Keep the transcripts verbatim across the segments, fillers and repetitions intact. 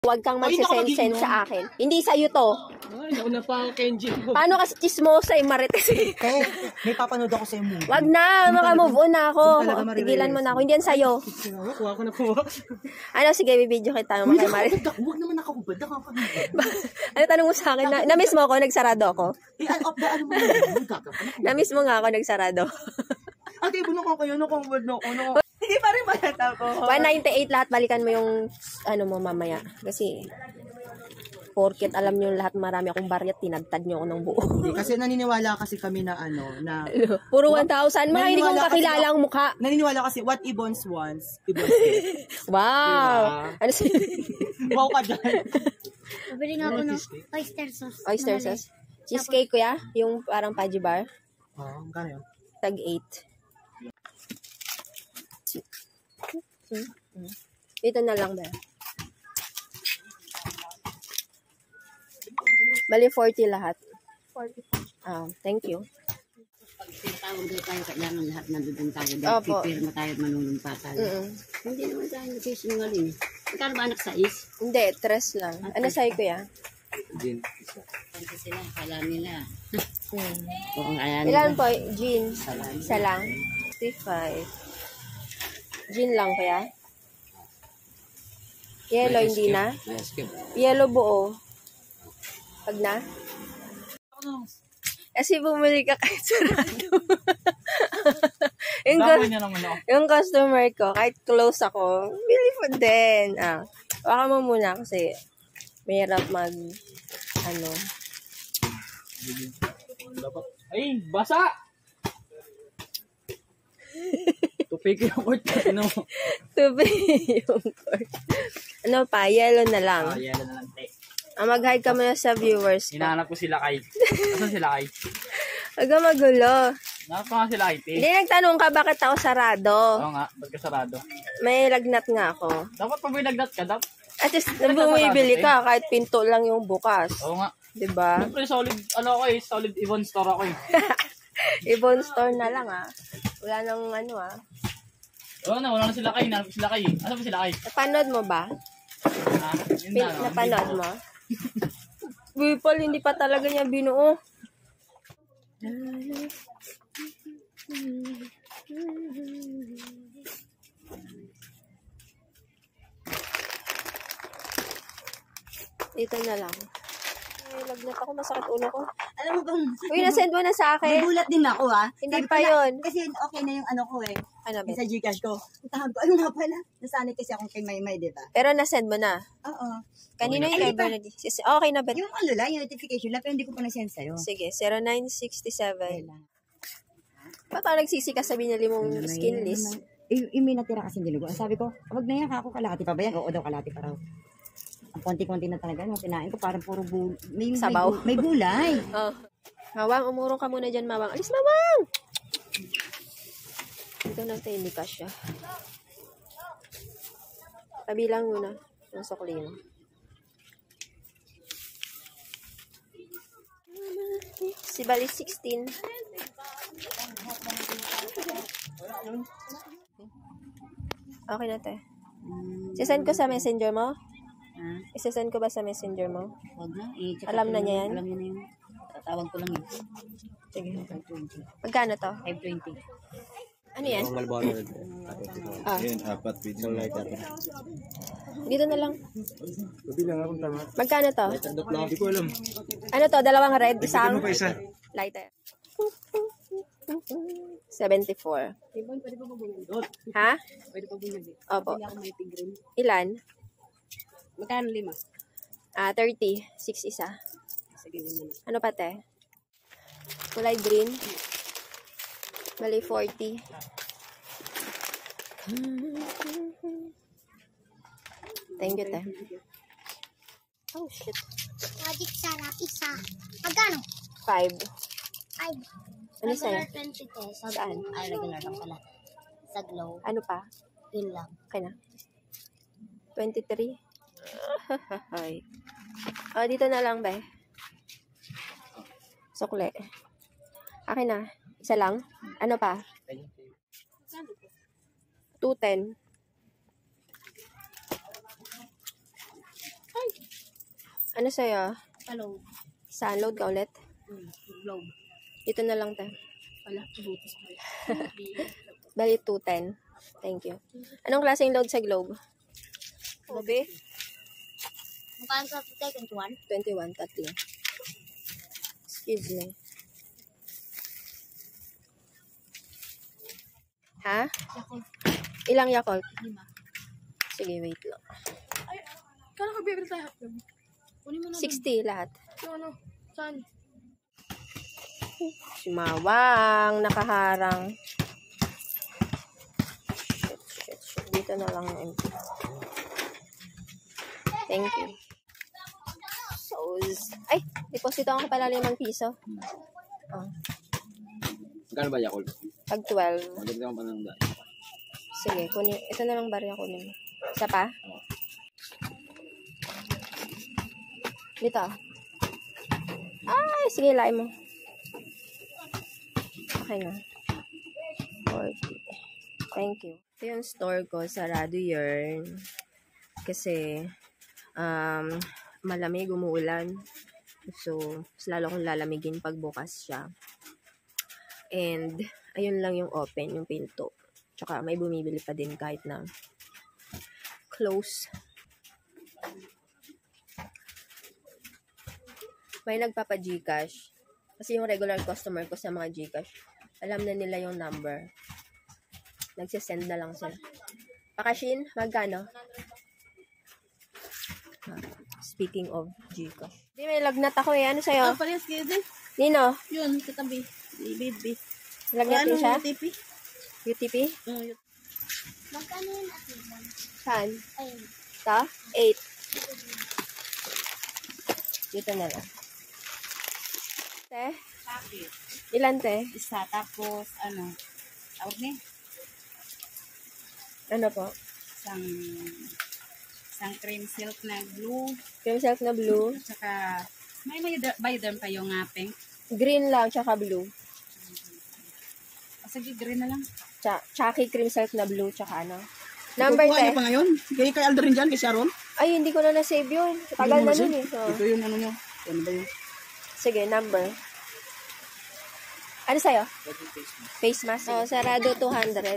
Huwag kang magsisend-send sa akin. Hindi sa'yo to. Ay, nauna pa ang Kenji mo. Paano kasi chismosa yung marites eh? Eh, may papanood ako sa movie. Wag na, maka-move on na ako. Tigilan mo na ako. Hindi yan sa'yo. Kuha ko na kuha. Ano, sige, bibidyo kita. Huwag marites. Huwag naman nakakubad. Ano tanong mo sa akin? Na, na-miss mo ako? Nagsarado ako? Eh, off the ano mo na. Na-miss mo nga ako? Nagsarado. Ate, ibo na ko kayo. Nakakubad na ako. Hindi pa rin pala ako. one ninety-eight lahat. Balikan mo yung ano mo mamaya. Kasi porket alam nyo lahat marami akong barya, tinagtad nyo ako ng buo. Hindi, kasi naniniwala kasi kami na ano, na... Puro one thousand. Mga hindi kong kakilala ang mukha. Naniniwala kasi what Ibons wants, Ibons gets. Wow! Diba? Ano si... Wow ka dyan. Pabili nga ako ng oyster sauce. Oyster sauce. Cheesecake kuya? Yung parang Paji bar? Oo, oh, magkano yun? Tag eight. Ito na lang ba? Bali forty lahat. forty. Ah, thank you. Pag tinatawag daw tayo, kailangan lahat nandun tayo. Dahil Opo. pipirma tayo at manunumpa tayo. Mm-mm. Hindi naman tayo nagsisinungaling. Magkano ba anak sa is? Hindi, tres lang. Ano sa'yo kuya? Kasi sila, kala nila. Hmm. Oo, kaya nila. Ilan po? Gin? Isa lang. fifty-five. Gin lang kuya? Yellow, hindi na? Yellow buo. Pag na? Kasi bumili ka kahit sarado. yung, yung customer ko, kahit close ako, bili po din. Ah, baka mo muna kasi mahirap mag, ano. Ay, basa! Tupik yung court. Ano? Tubig yung court. Ano pa? Yellow na lang. Ah, yelo na lang, te. Ah, mag-hi ka muna sa viewers ko. Hinahanap ko sila kay. Asan sila kay? Huwag ka magulo. Hinahanap ko nga sila kay, te. Hindi, nagtanong ka bakit ako sarado. Oo nga, ba't ka sarado? May lagnat nga ako. Dapat pag may nagnat ka, dapat. At least, bumibili ka kahit pinto lang yung bukas. Oo nga. Diba? Siyempre, solid, ano ako eh, solid Ibon store ako eh. Ibon store na lang ah. Wala nang ano ah. Oo na, wala na sila kay, hinahanap ko sila kay. Asan ba sila kay? Napanood mo ba? Ah, yun Pin- na, no? napanood mo? Bipol, hindi pa talaga niya binuo. Ito na lang. Ay, lagnat ako, masakit ulo ko. Alam mo bang... Uy, nasend mo na sa akin. Nagulat din ako ah. Hindi Sabi pa ko na- yun. Kasi okay na yung ano ko eh. Ano ba? Yung sa Gcash ko. Tahan ko, ano nga pala? Nasanay kasi akong kay Maymay, di ba? Pero nasend mo na. Oo. Kanino yung Ay, kay pa. Bernadette? Okay na ba? Yung ano lang, yung notification lang, pero hindi ko pa na-send sa'yo. Sige, zero nine six seven. Kailan? Ba't ako nagsisika sa binili mong Ano na skin yun, list? ano na- Eh, yung may natira kasi dinugo. Sabi ko, wag na yan, ako kalahati pa ba yan? Oo daw, kalahati pa raw. Ang konti-konti na talaga. Yung kinain ko, parang puro bul... May, Sabaw. May, may gulay. Oh. Mawang, umurong ka muna dyan, Mawang. Alis, Mawang! Ito na tayo, hindi ka siya. Kabilang muna. Yung sukli mo. Si Bali sixteen. Okay na tayo. Sisend ko sa messenger mo? Ha? Isasend ko ba sa messenger mo? Huwag na. Eh, check Alam ko na lang. niya yan? Alam niya na yun. Tatawag ko lang yun. Sige. five twenty. Magkano to? five twenty. Ano yan? Malboro. Ah, Yun, apat pizza light apat. dito na lang. Sabi lang akong tama. Magkano to? Tandot lang. Hindi ko alam. Ano to? Dalawang red, isang Ano pa isa? lighter. seventy-four. Ha? Pwede pa bumili. Opo. Hindi ako may tigrin. Ilan? Magkano lima? Ah, thirty. Six isa. Sige, lima na. Ano pa te? Kulay green. Bali forty. Thank you, te. Oh, shit. Magic sarap isa. Magkano? Five. Five. Ano sa'yo? twenty pesos. Saan? Ay, regular lang pala. Sa glow. Ano pa? Yun lang. Okay na. twenty-three. Ay. Oh, dito na lang, be. Sukle. Akin na. Isa lang. Ano pa? two ten. Ano sa'yo? Hello. Saan? Load ka ulit? Hmm. Globe. Dito na lang tayo. Wala. Butas pa. Bali, two ten. Thank you. Anong klaseng load sa Globe? Gabi? Magkano sa second one? twenty-one, tatlo. Excuse me. Ha? Yakult. Ilang Yakult? Lima. Sige, wait lang. Kala ka bibili tayo. Kunin mo na. sixty lahat. Yung ano? Saan? Si Mawang, nakaharang. Shit, shit, shit. Dito na lang yung empty. Thank you. So, ay, deposito ako pala limang piso. Oh, Magkano ba Yakult? pag twelve. Maganda pa ng dahil. Sige, kunin. Ito na lang barya kunin. Isa pa? Dito. Ay, sige, lain mo. Okay na. forty. Thank you. Ito yung store ko, sarado yun. Kasi, um, malamig, umuulan. So, mas lalo kong lalamigin pag bukas siya. And, ayun lang yung open, yung pinto. Tsaka, may bumibili pa din kahit na close. May nagpapa-Gcash. Kasi yung regular customer ko sa mga Gcash, alam na nila yung number. Nagsisend na lang sila. Pakashin, magkano? Ah, speaking of Gcash. Di, may lagnat ako eh. Ano sa'yo? Ah, parehas kayo din. Nino? Yun, katabi. Baby. Lagnat din siya? U T P? U T P? Oo, yun. Magkano yun ate? Saan? Ayun. Ito? eight. Dito na lang. Te? Bakit? Ilan te? Isa, tapos, ano, tawag niya, Ano po? isang, isang cream silk na blue, Cream silk na blue. at saka, may may bioderm pa yung uh, pink. Green lang, tsaka blue. O, sige, green na lang. Tsa Chucky cream silk na blue, tsaka ano. Number Kukuha niyo te? pa ngayon? Kay, kay Aldrin dyan, kay Sharon? Ay, hindi ko na na-save yun. Tagal na nun eh. So, Ito yung ano nyo. Ano ba yun? sige, number. Ano sa'yo? Face mask. Oh, sarado two hundred.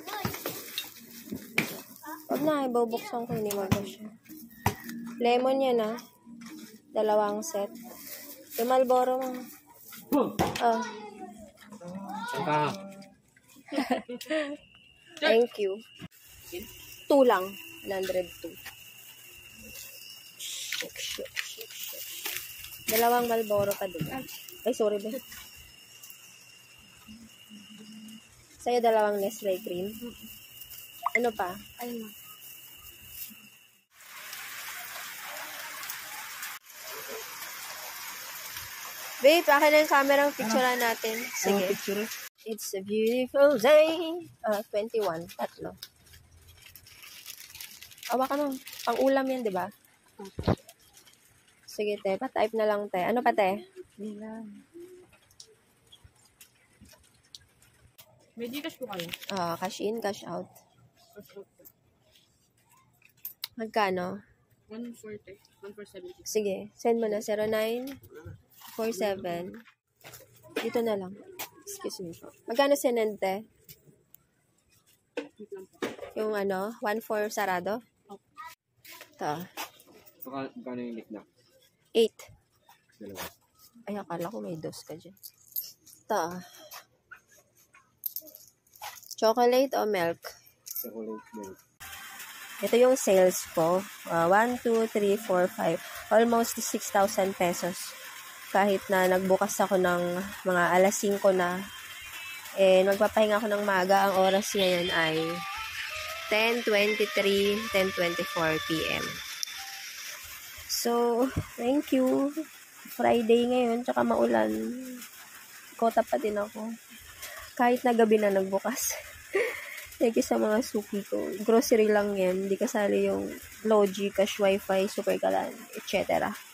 Huwag na, ibubuksan ko. Hindi mag-siya. Lemon yan ah. Dalawang set. Yung Marlboro mo. Oh. Saka. Thank you. Two lang. one hundred two. Shake, shake, shake, shake. Dalawang Marlboro pa din. Ay, sorry ba? Sa'yo dalawang Nestle cream. Ano pa? Ayun. Wait, akin na yung camera ang picturean natin. Sige. Picture. It's a beautiful day. Ah, twenty-one. Tatlo. Awa ka nun. Pang-ulam yan, di ba? Sige, te. Pa-type na lang, te. Ano pa, te? May Gcash po kayo. Ah, cash in, cash out. Magkano? one forty. one four seven. Sige, send mo na. zero nine four seven. Dito na lang. Excuse me po. Magkano sinend, te? Yung ano, one four sarado? Ito. Saka, magkano yung nick na? eight. Dalawa. Ay, akala ko may dos ka dyan. Ito. Chocolate o milk? Chocolate milk. Ito yung sales ko. Uh, one, two, three, four, five. Almost six thousand pesos. Kahit na nagbukas ako ng mga alas singko na. Eh, magpapahinga ako ng maga. Ang oras ngayon ay ten twenty-three, ten twenty-four p m So, thank you. Friday ngayon, tsaka maulan. Kota pa din ako. Kahit na gabi na nagbukas. Thank you sa mga suki ko. Grocery lang yan. Hindi kasali yung Logi, Cash, Wi-Fi, Super Galan, et cetera.